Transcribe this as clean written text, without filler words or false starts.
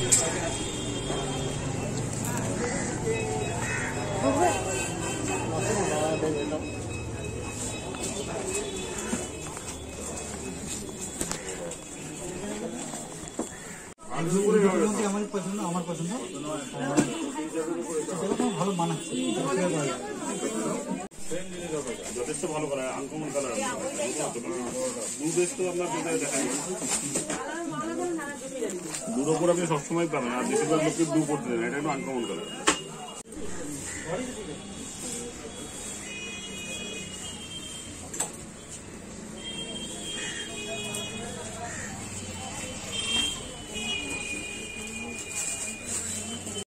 আমার পছন্দ ভালো বানাচ্ছে, যথেষ্ট ভালো colour, uncommon colour. Blue base তো আপনার দেখা যায় ব্লুর ওপর আপনি সবসময় পাবেন, আর বেশিরভাগ লোককে ব্লু পড়তে দেন, এটা একটু আনকমন কালার।